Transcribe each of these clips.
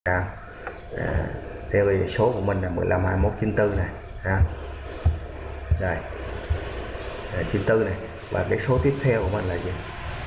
Theo cái số của mình là 15 21 94 này rồi 94 này, và cái số tiếp theo của mình là gì?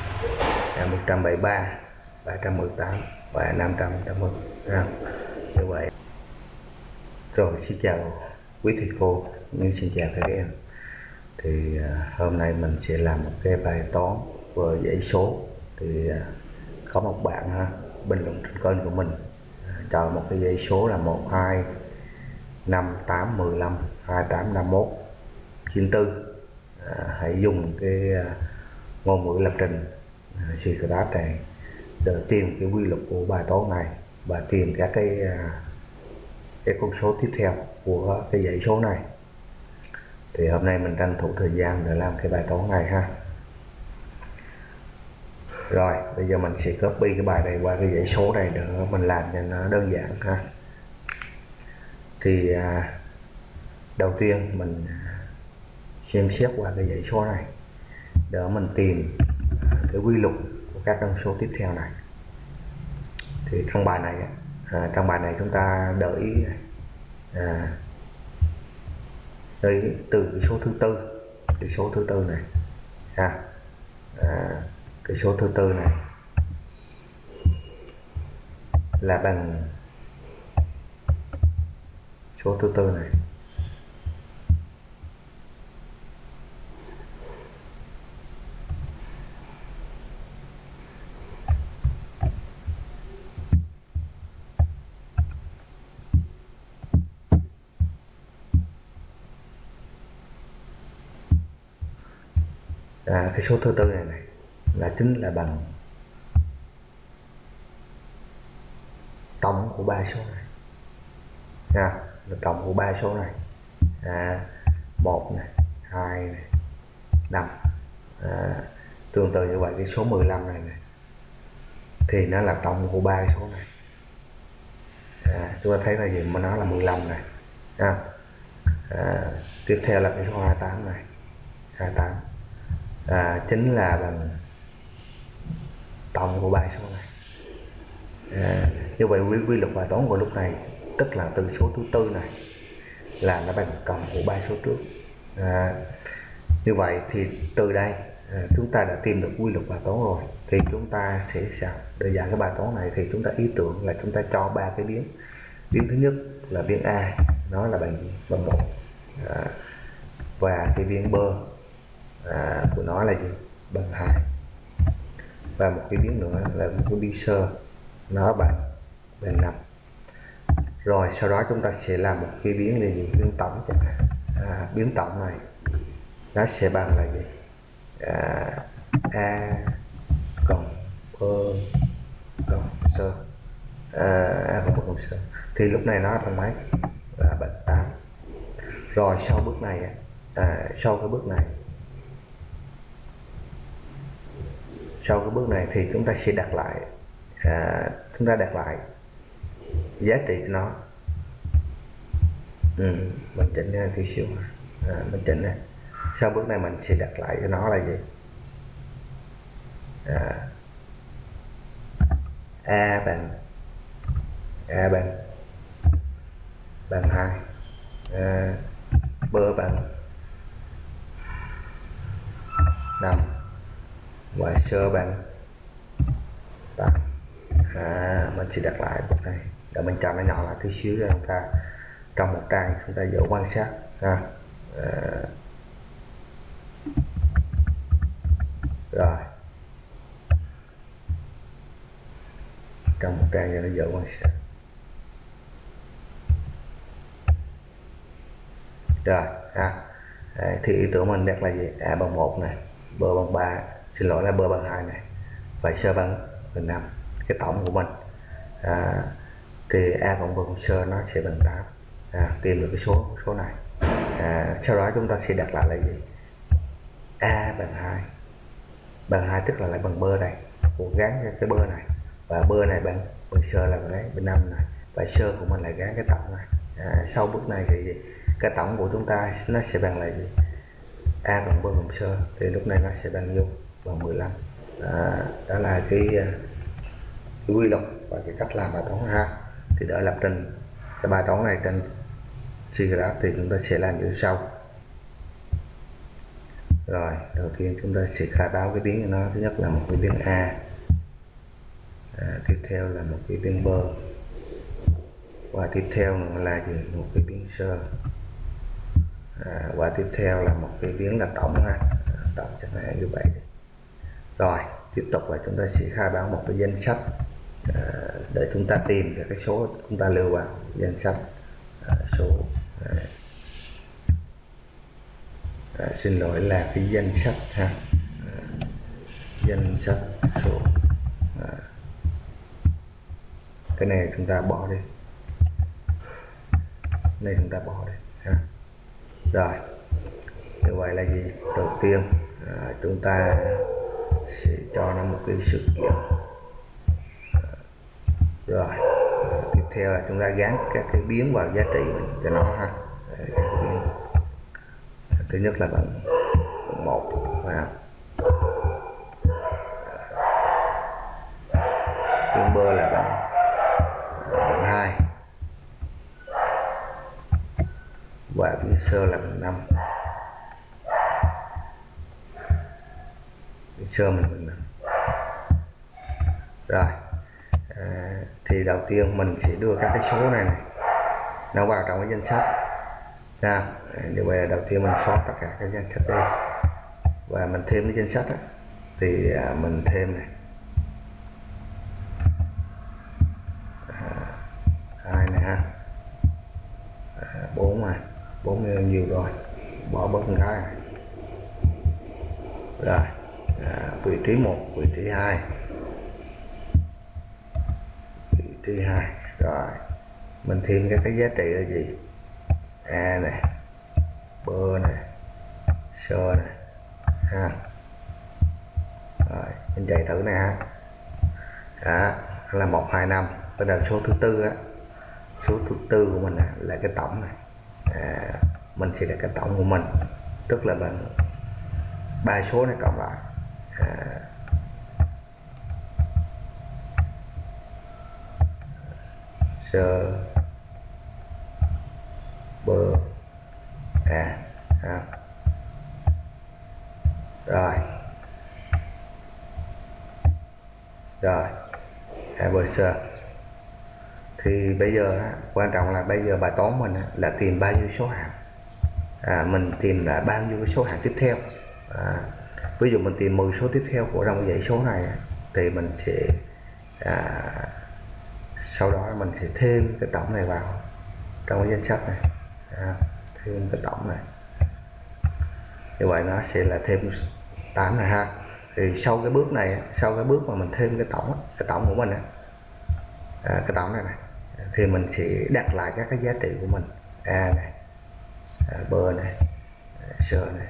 173, 318 và 580 như vậy. Rồi, xin chào quý thầy cô, xin chào các em. Thì hôm nay mình sẽ làm một cái bài toán về dãy số. Thì có một bạn bình luận trên kênh của mình cho một cái dãy số là 1 2 5 8 15 28 51 94. Hãy dùng cái ngôn ngữ lập trình Scratch này để tìm cái quy luật của bài toán này và tìm các cái con số tiếp theo của cái dãy số này. Thì hôm nay mình tranh thủ thời gian để làm cái bài toán này ha. Rồi bây giờ mình sẽ copy cái bài này qua cái dãy số này để mình làm cho nó đơn giản ha. Thì đầu tiên mình xem xét qua cái dãy số này để mình tìm cái quy luật của các con số tiếp theo này. Thì trong bài này chúng ta để ý từ cái số thứ tư, cái số thứ tư này cái số thứ tư này là bằng số thứ tư này cái số thứ tư này là chính là bằng tổng của ba số này tổng của ba số này 1 này 2 này 5. Tương tự như vậy cái số 15 này thì nó là tổng của ba số này. Chúng ta thấy là gì mà nó là 15 này tiếp theo là cái số 28 này, 28 chính là bằng tổng của ba số này. Như vậy quy luật bài toán của lúc này tức là từ số thứ tư này là nó bằng cộng của ba số trước. Như vậy thì từ đây chúng ta đã tìm được quy luật bài toán rồi. Thì chúng ta sẽ để giải cái bài toán này thì chúng ta ý tưởng là chúng ta cho ba cái biến. Biến thứ nhất là biến A, nó là bằng 1, và cái biến B của nó là gì? Bằng 2. Và một cái biến nữa là một cái biến sơ, nó bằng 5. Rồi sau đó chúng ta sẽ làm một cái biến là gì? Biến tổng chẳng hạn. Biến tổng này nó sẽ bằng là gì? A cộng B cộng sơ, A cộng B cộng sơ. Thì lúc này nó bằng mấy? Là bằng 8. Rồi sau bước này sau cái bước này thì chúng ta sẽ đặt lại giá trị của nó. Mình chỉnh ra tí xíu, mình chỉnh này. Sau bước này mình sẽ đặt lại cho nó là gì? A bằng 2, B bằng 5 và sơ bằng 8. Mình sẽ đặt lại bước này để mình cho nó nhỏ lại tí xíu cho chúng ta trong một trang chúng ta dễ quan sát rồi trong một trang cho nó dễ quan sát. Rồi thì ý tưởng mình đặt là gì? A bằng 1 này, B bằng 3, xin lỗi là B bằng 2 này, và sơ bằng 5. Cái tổng của mình thì A cộng B cộng sơ nó sẽ bằng 8. Tìm được cái số này. Sau đó chúng ta sẽ đặt lại là gì? A bằng 2 tức là lại bằng B này, gắn cái B này, và B này bằng sơ là bằng 5 này, và sơ của mình lại gắn cái tổng này. Sau bước này thì cái tổng của chúng ta nó sẽ bằng là gì? A cộng B cộng sơ, thì lúc này nó sẽ bằng nhiêu? Bằng 15. Đó là cái quy luật và cái cách làm bài toán ha. thì đỡ lập trình cái bài toán này trên SeaGraph thì chúng ta sẽ làm như sau. Rồi đầu tiên chúng ta sẽ khai báo cái biến của nó. Thứ nhất là một cái biến A, tiếp theo là một cái biến B, và tiếp theo là gì? Một cái biến sơ, và tiếp theo là một cái biến là tổng ha, tổng chẳng hạn như vậy. Rồi tiếp tục là chúng ta sẽ khai báo một cái danh sách để chúng ta tìm được cái số chúng ta lưu vào danh sách số xin lỗi là cái danh sách ha, danh sách số. Cái này chúng ta bỏ đi, này chúng ta bỏ đi ha. Rồi như vậy là gì? Đầu tiên chúng ta sẽ cho nó một cái sự kiện. Rồi tiếp theo là chúng ta gắn các cái biến vào giá trị cho nó ha. Thứ nhất là bằng 1 và biến B là bằng 2 và biến sơ là bằng 5. Biến sơ mình bằng 5. Rồi thì đầu tiên mình sẽ đưa các cái số này nó vào trong cái danh sách nha. Như vậy là đầu tiên mình xóa tất cả các danh sách đi và mình thêm cái danh sách đó. Thì mình thêm này 2 này ha, 4 này, 4 nhiều rồi, bỏ bớt một cái này. Rồi vị trí 1, vị trí 2, vị trí 2. Rồi mình thêm cái giá trị là gì? A này, B này, sơ này ha. Rồi mình chạy thử này ha. Đó là 1, 2, 5. Bắt đầu số thứ tư á, số thứ tư của mình là cái tổng này. Mình sẽ là cái tổng của mình, tức là bằng 3 số này cộng lại. Sơ bơ A ha. Rồi A bơ sơ. Thì bây giờ quan trọng là bây giờ bài toán mình là tìm bao nhiêu số hạng. Mình tìm là bao nhiêu cái số hạng tiếp theo. Ví dụ mình tìm 10 số tiếp theo của trong dãy số này thì mình sẽ sau đó mình sẽ thêm cái tổng này vào trong cái danh sách này, thêm cái tổng này. Như vậy nó sẽ là thêm 8 này ha. Thì sau cái bước này, sau cái bước mà mình thêm cái tổng của mình cái tổng này thì mình sẽ đặt lại các cái giá trị của mình. A này, B này, sơ này,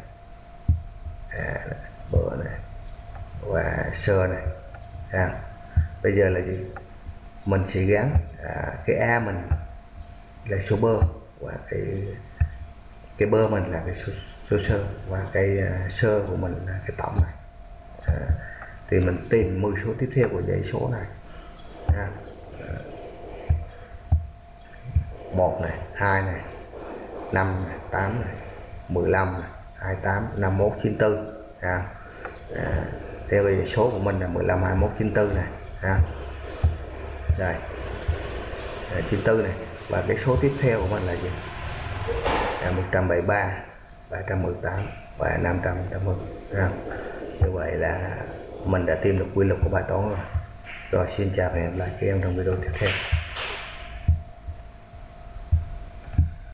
B này và sơ này. Bây giờ là gì? Mình sẽ gắn cái A mình là số bơ và cái bơ mình là cái số sơ và cái sơ của mình là cái tổng này. Thì mình tìm 10 số tiếp theo của dãy số này. 1 này, 2 này, 5 này, 8 này, 15 này, 28, 51, 94. Theo dãy số của mình là 15, 21, 94 này. Đây 94 này, và cái số tiếp theo của mình là gì? 173, 318 và 580. Như vậy là mình đã tìm được quy luật của bài toán rồi. Rồi xin chào và hẹn gặp lại các em trong video tiếp theo.